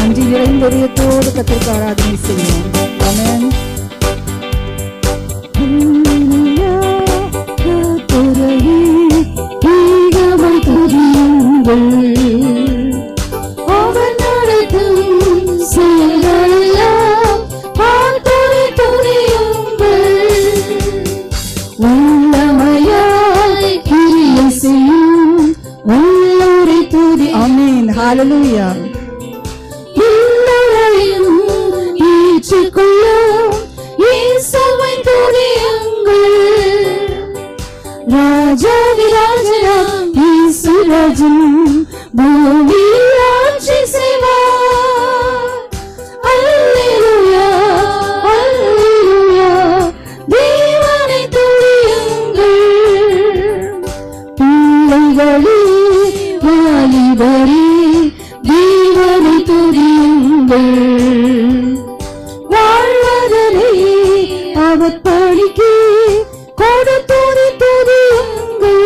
நன்றி நிறைந்த இதயத்தோடு கர்த்தருக்கு ஆராதனை செய்வோம். ஆமென். அவர் நடத்தும் செயலெல்லாம் பார்த்தோரை துதியுங்கள். உள்ளமையாய் கிரியை செய்யும் உள்ளோரை துதி. ஆமென். ஹalleluya. எல்லாரையும் ஏற்றுக்கொள்ளும் இயேசுவை துதியுங்கள். ராஜாதிராஜனாம் இயேசு ராஜன் பூமியில் ஆட்சி செய்வார். அல்லேலூயா அல்லேலூயா தேவனை துதியுங்கள். பிள்ளைகளே வாலிபரே தேவனை துதியுங்கள். வாழ்வதனை அவர் பணிக்கு கொடுத்தோரை துதியுங்கள்.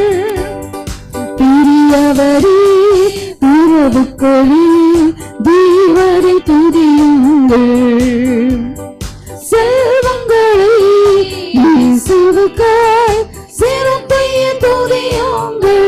பெரியவரே உறவுக்களே தேவனை துதியுங்கள். செல்வங்களை இயேசுவுக்காய் சிறப்பைய துதியுங்கள்.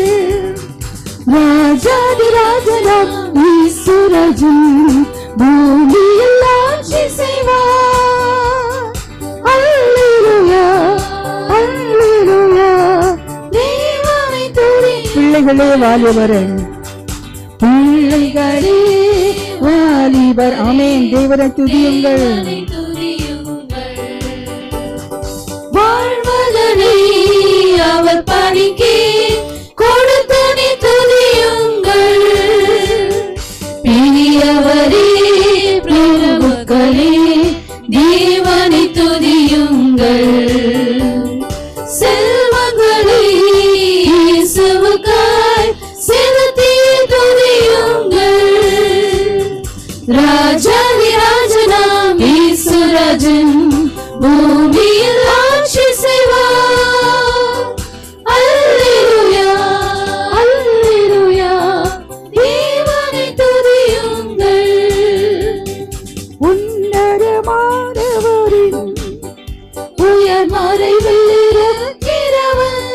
ராஜாதிராஜனாம் இயேசு ராஜன் பூமியில் ஆட்சி செய்வார். அல்லேலூயா அல்லேலூயா தேவனை துதி. பிள்ளைகளே வாலிபரே பிள்ளைகளே வாலிபர் ஆமென். தேவனை துதியுங்கள். வாழ்வதனை அவர் பணிக்கு கொடுத்தனை துதியுங்கள். பெரியவரே பிரபுக்களே தேவனை துதியுங்கள். செல்வங்களை இயேசுவுக்காய் செலுத்திய துதியுங்கள். ராஜாதிராஜனாம் இயேசு ராஜன் பூமியில் ஆட்சி செய்வார். அல்லேலூயா அல்லேலூயா தேவனை துதியுங்கள். உன்னதமானவரின் உயர் மறைவில் இருக்கிறவன்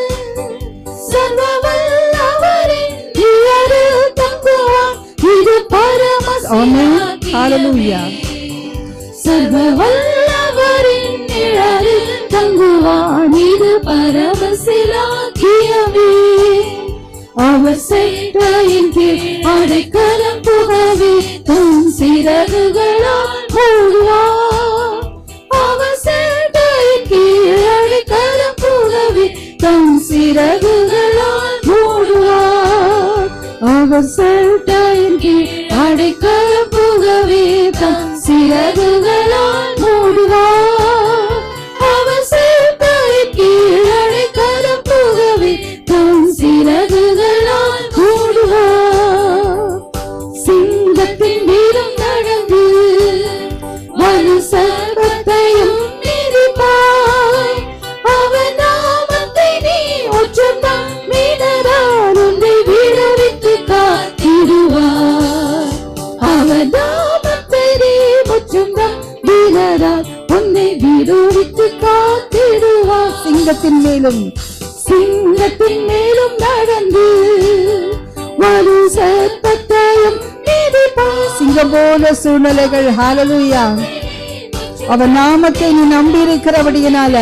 சர்வவல்லவரின் நிழலில் தங்குவான். இது ஆமென். ஹalleluya. சர்வவல்லவரின் நிழலில் தங்குவான். இது பரமசிலாக்கியமே. அவர் செட்டையின் கீழ் அடைக்கலம் புகவே தம் சிறகுகளால் மூடுவார். அவர் செட்டையின் கீழ் அடைக்கலம் புகவே தம் சிறகுகளால் மூடுவார். அவர் செட்டையின் கீழ் அடைக்கலம் புகவே தம் சிறகுகளால் மூடுவார். அவர் செட்டையின் கீழ் அடைக்கலம் புகவே தம் சிறகுகளால் மூடுவார். சிங்கத்தின் மீதும் நடந்து வலு சர்ப்பத்தையும் மிதிப்பாய். அவர் நாமத்தை நீ ஒற்றத்தால் மீனதால் உன்னை விடுவித்து காத்திடுவார். அவர் நாமத்தை நீ ஒற்றத்தால் மீனதால் உன்னை விடுவித்து காத்திடுவார். சிங்கத்தின் மேலும் நடந்து வலு சர்ப்பத்தையும் மிதிப்பாய். சிங்கம் போல சூழ்நிலைகள். ஹalleluya. அவர் நாமத்தை நீ நம்பி இருக்கிறபடியினால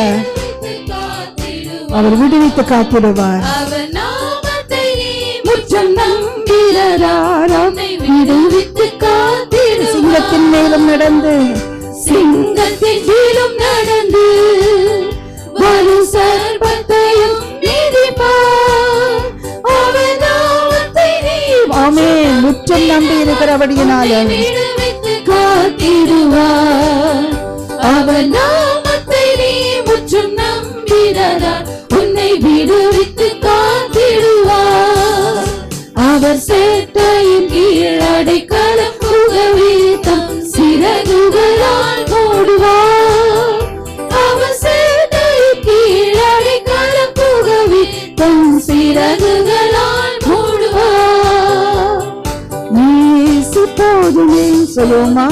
அவர் விடுவித்து காத்திடுவார். அவர் நாமத்தை நீ முற்றம் நம்பினதால் விடுவித்து காத்திடுவார். சிங்கத்தின் மேலும் நடந்து சிங்கத்தின் மேலும் நடந்து வலு சர்ப்பத்தையும் மிதிப்பார். அவர் நாமத்தை நீ ஆமென். முற்றம் நம்பி இருக்கிறபடியினால விடுவித்து காத்திடுவார். அவர் நாமத்தை நீ முற்றும் நம்பினதால் உன்னை விடுவித்து காத்திடுவார். அவர் சேட்டையின் கீழ் அடைக்கலம் புகவே தம் சிறகுகளால் மூடுவார். அவர் சேட்டையின் கீழ் அடைக்கலம் புகவே தம் சிறகுகளால் மூடுவார். இயேசு போதுமே. சொல்லுவோமா?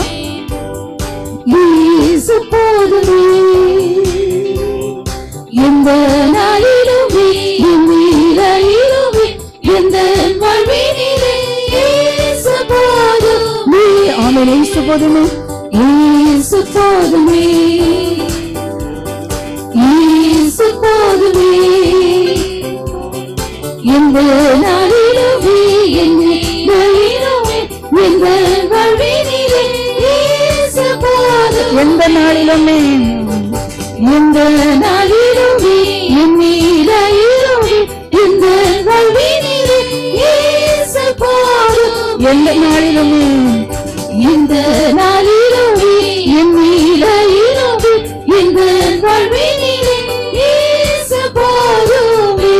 இயேசு போதுமே. எந்த நாளிலுமே என் நிலையிலுமே எந்த வாழ்வினிலே இயேசு போதுமே. ஆமென். இயேசு போதுமே. இயேசு போதுமே. இயேசு போதுமே. எந்த நாளிலுமே என் நிலையிலுமே எந்த வாழ்வினிலே இயேசு போதுமே. எந்த நாளிலுமே எந்த நாளிலுமே என் நிலையிலுமே எந்த வாழ்வினிலே இயேசு போதுமே. எந்த நாளிலுமே எந்த நாளிலுமே என் நிலையிலுமே எந்த வாழ்வினிலே இயேசு போதுமே.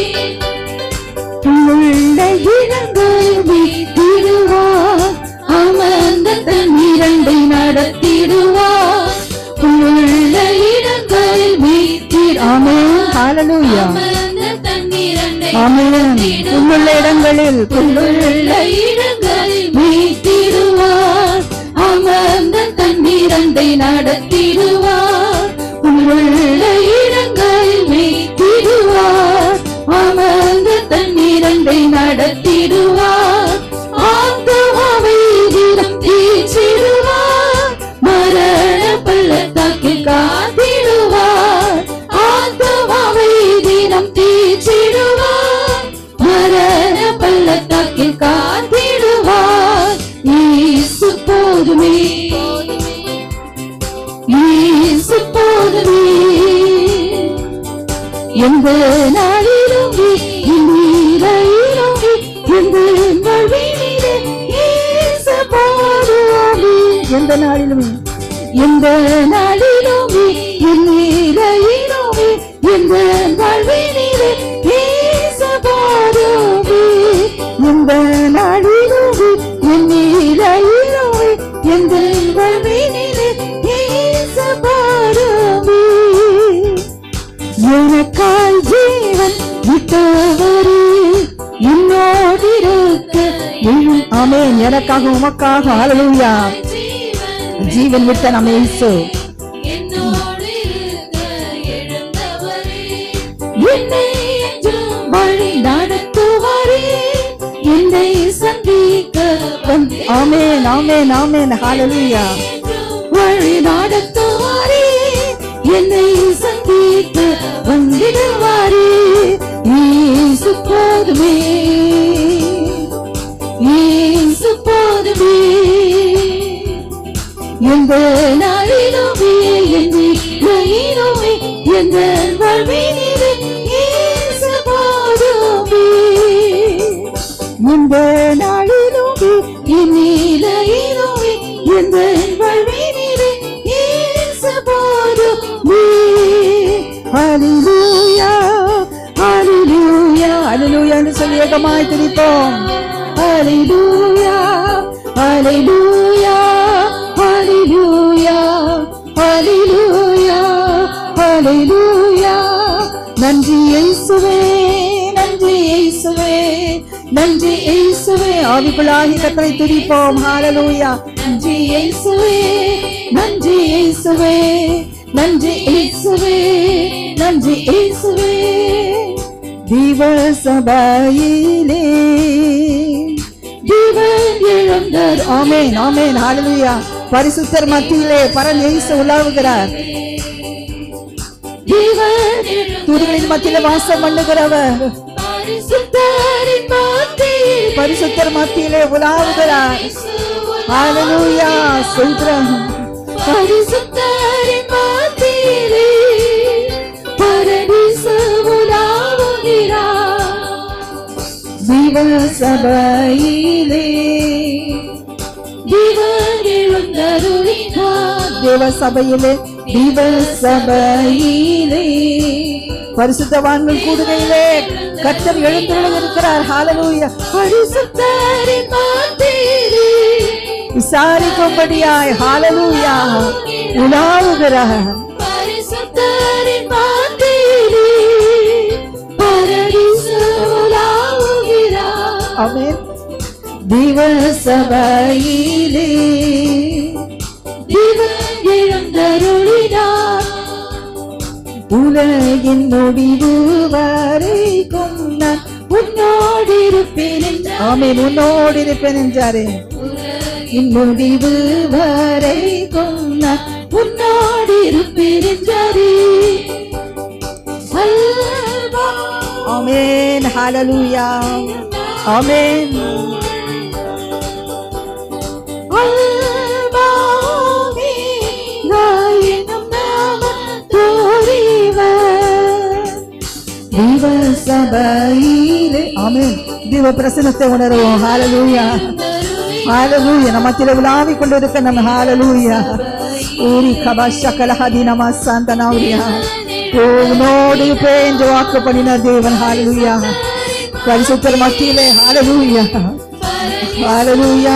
உள்ள இடங்கள் மீட்டிடுவார், அமர்ந்த தண்ணீரண்டை நடத்திடுவார். உள்ள இடங்கள் மீட்டிடுவார், ஆமென். ஹalleluya. அமர்ந்த தண்ணீரண்டை ஆமென். உள்ள இடங்களில் உள்ள இடங்களில் மீட்டிடுவார், அமர்ந்த தண்ணீரண்டை நடத்திடுவார். உள்ள இடங்களில் மீட்டிடுவார், அமர்ந்த தண்ணீரண்டை நடத்திடுவார். ஆத்துமாவை தினம் தீர்ச்சிடுவார், மரண பள்ளத்தாக்கில் காத்திடுவார். ஆத்துமாவை தினம் தீர்ச்சிடுவார், மரண பள்ளத்தாக்கில் காத்திடுவார். இயேசு போதுமே. இயேசு போதுமே. எந்த நாளிலுமே என் நிலையிலுமே எந்த வாழ்வினிலே இயேசு போதுமே. எந்த நாளிலுமே எந்த நாளிலுமே என் நிலையிலுமே எந்த வாழ்வினிலே இயேசு போதுமே. எந்த நாளிலுமே என் நிலையிலுமே எந்த வாழ்வினிலே இயேசு போதுமே. எனக்காய் ஜீவன் விட்டவரே என்னோடிருக்க எழும். ஆமென். எனக்காக உமக்காக ஹalleluya. ஜீவன் விட்ட நம்ம இயேசு. என்னோடு இருக்க எழுந்தவரே, என்னை என்றும் வழி நடத்துவாரே, என்னை சந்திக்க வந்து ஆமென். ஆமென். ஆமென். ஹalleluya. வழி நடத்துவாரே, என்னை சந்திக்க வந்திடுவாரே. இயேசு போதுமே. இயேசு போதுமே. எந்த நாளிலுமே என் நிலையிலுமே எந்த வாழ்வினிலே இயேசு போதுமே. எந்த நாளிலுமே என் நிலையிலுமே எந்த வாழ்வினிலே இயேசு போதுமே. ஹalleluya. ஹalleluya. ஹalleluya என்று சொல்லி ஏகமாய் துதிப்போம். ஹalleluya. ஹalleluya. ஹalleluya. ஹalleluya. ஹalleluya. நன்றி இயேசுவே. நன்றி இயேசுவே. நன்றி இயேசுவே. ஆவிக்குள்ளாகி கர்த்தரை துதிப்போம். ஹalleluya. நன்றி இயேசுவே. நன்றி இயேசுவே. நன்றி இயேசுவே. நன்றி இயேசுவே. தீவ சபையிலே ஜீவன் எழுந்தார். ஆமென். ஆமென். ஹalleluya. பரிசுத்தர் மத்தியிலே பரன் இயேசு உலாவுகிறார். ஜீவன் துதிகளின் மத்தியிலே வாசம் பண்ணுகிறவர் பரிசுத்தரின் மத்தியில் பரிசுத்தர் மத்தியிலே உலாவுகிறார். ஹalleluya. ஸ்தோத்திரம். பரிசுத்தரின் மத்தியிலே பரதீசு உலாவுகிறார். தீவ சபையிலே ஜீவன் எழுந்தருளினார். தேவ சபையிலே தீவ சபையிலே பரிசுத்தவான்கள் கூடுகையிலே கர்த்தர் எழுந்தருளியிருக்கிறார். ஹalleluya. பரிசுத்தரின் மத்தியிலே விசாரிக்கும்படியாய் ஹalleluya உலாவுகிறார். பரிசுத்தரின் மத்தியிலே பரதீசு உலாவுகிறார். ஆமென். திவசபையிலே எழுந்தருளினார். உலகின் முடிவு வரைக்கும் நான் உன்னோடு இருப்பேன் என்றார். ஆமென். உன்னோடு இருப்பேன் என்றாரே. முடிவு வரைக்கும் நான் உன்னோடு இருப்பேன் என்றாரே. ஆமென். ஹalleluya. ஆமென். திவசபையிலே ஆமென். திவ பிரசன்னத்தை உணர்வோம். ஹalleluya. ஹalleluya. நம்ம மத்தியிலே உலாவிக் கொண்டிருக்க நம்ம ஹalleluya. ஊரி கபஷகல ஹதினம சந்தனௌரியா. உன்னோடு என்று வாக்கு பண்ணின தேவன். ஹalleluya. பரிசுத்தர் மத்தியிலே ஹalleluya. ஹalleluya.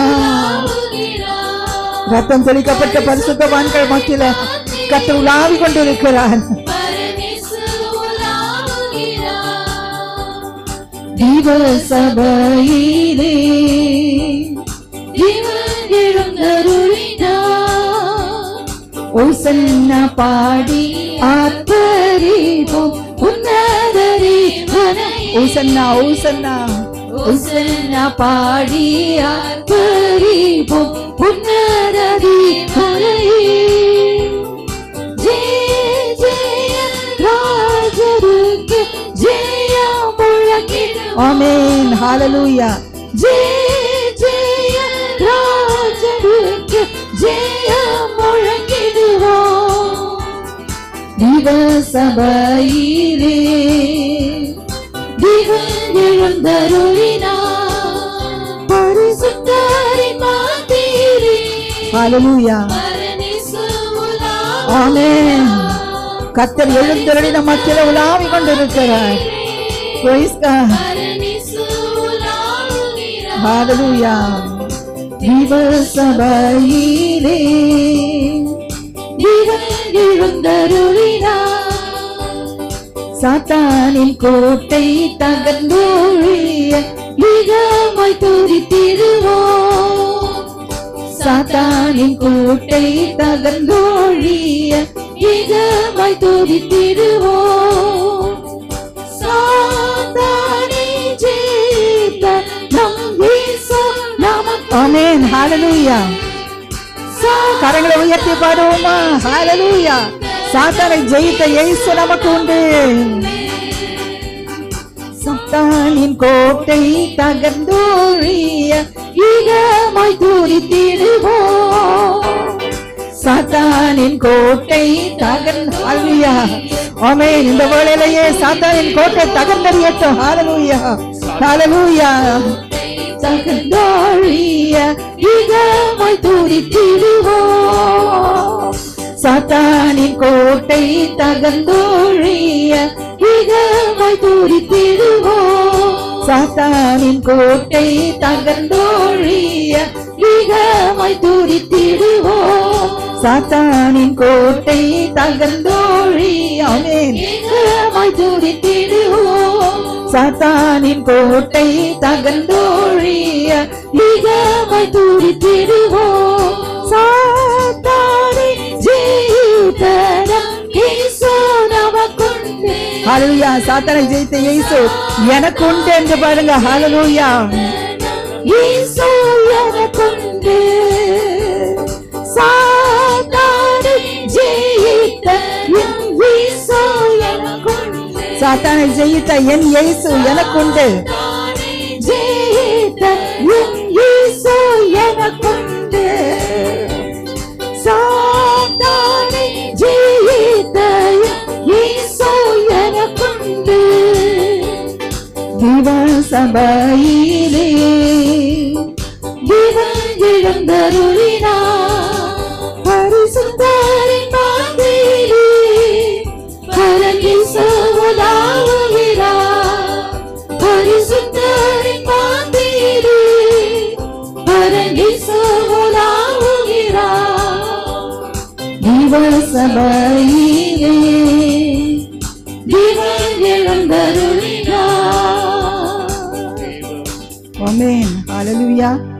ரத்தம் தெளிக்கப்பட்ட பரிசுத்தவான்கள் மத்தியிலே கர்த்தர் உலாவிக் கொண்டிருக்கிறார். திவசபையிலே ஓசன்னா பாடி ஆர்ப்பரிப்போம். ஓசன்னா ஓசன்னா ஓசன்னா பாடி ஆர்ப்பரிப்போம். உன்னதரி ராஜருக்கு ஜெயம் முழங்கிடுவோம். ஆமென். ஹalleluya. ஜெய ராஜருக்கு ஜெயம் முழங்கிடுவோம். திவசபையிலே எழுந்தருளினார். பரிசுத்தரின் மத்தியிலே ஹalleluya. ஆமென். கர்த்தர் எழுந்தருளின மத்தியிலே உலாவிக் கொண்டிருக்கிறார். Praise God. Hallelujah. திவசபையிலே எழுந்தருளினார். சாத்தானின் கோட்டை தகர்ந்தொழிய மிகமாய் துதித்திடுவோம். சாத்தானின் கோட்டை தகர்ந்தொழிய மிகமாய் துதித்திடுவோம். ஆமென். ஹalleluya. கரங்களை உயர்த்தி பாடுவோமா? ஹalleluya. சாத்தானை ஜெயித்த இயேசு நமக்கு உண்டு. சாத்தானின் கோட்டை தகர்ந்தொழிய மிகமாய் துதித்திடுவோம். சாத்தானின் கோட்டை ஹalleluya. ஆமென். இந்த வேளையிலேயே சாத்தானின் கோட்டை தகர்ந்தறியட்டும். ஹalleluya. ஹalleluya. தகர்ந்தொழிய மிகமாய் துதித்திடுவோம். சாத்தானின் கோட்டை தகர்ந்தொழிய மிகமாய் துதித்திடுவோம். சாத்தானின் கோட்டை தகர்ந்தொழிய மிகமாய் துதித்திடுவோம். சாத்தானின் கோட்டை தகர்ந்தொழிய ஆமென். மிகமாய் துதித்திடுவோம். சாத்தானின் கோட்டை தகர்ந்தொழிய மிகமாய் துதித்திடுவோம். சாத்தானை ஜெயித்த இயேசு நமக்குண்டு. ஹalleluya. சாத்தானை ஜெயித்த இயேசு எனக்கு உண்டு என்று பாருங்க. ஹalleluya. இயேசு எனக்குண்டு. சாத்தானை ஜெயித்த இயேசு எனக்குண்டு. சாத்தானை ஜெயித்த என் இயேசு எனக்குண்டு. ஜெயித்த என் இயேசு எனக்குண்டு. சாத்தானை ஜெயித்த இயேசு எனக்குண்டு. திவசபையிலே எழுந்தருளினார். பரிசுத்தரின் மத்தியிலே பரமேசு உலாவுகிறார். பரிசுத்தரின் மத்தியிலே பரமேசு உலாவுகிறார். திவசபையிலே எழுந்தருளினார். ஆமென். ஹalleluya.